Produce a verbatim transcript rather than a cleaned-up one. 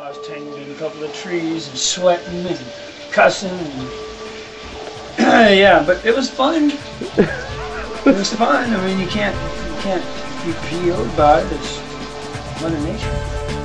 was tangled in a couple of trees and sweating and cussing. And yeah, but it was fun. It was fun. I mean, you can't, you can't be P O'd by it. It's Mother Nature.